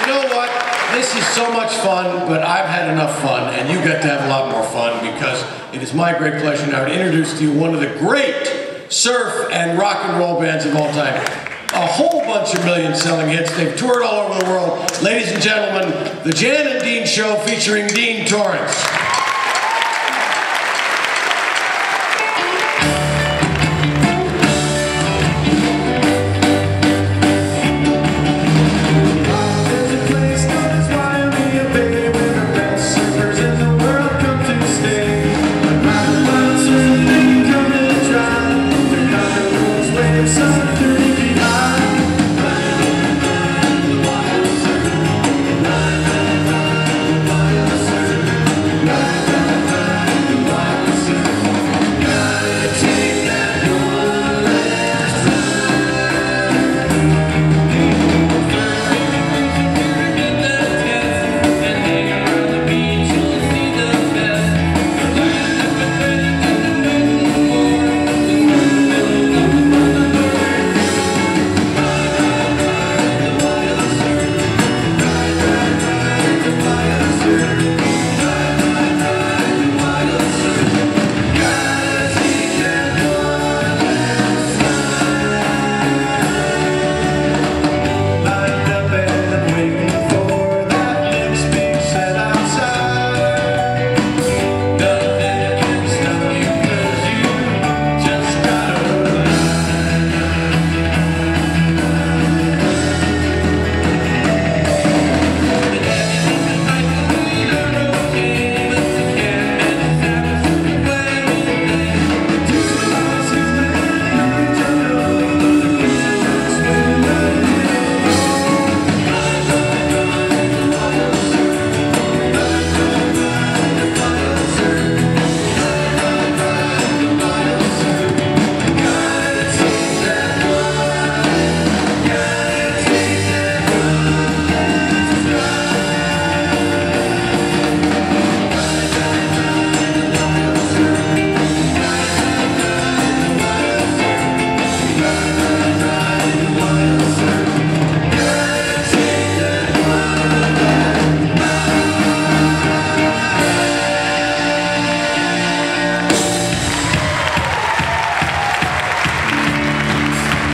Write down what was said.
you know what? This is so much fun, but I've had enough fun, and you get to have a lot more fun, because it is my great pleasure now to introduce to you one of the great surf and rock and roll bands of all time. A whole bunch of million-selling hits. They've toured all over the world. Ladies and gentlemen, the Jan and Dean Show featuring Dean Torrence.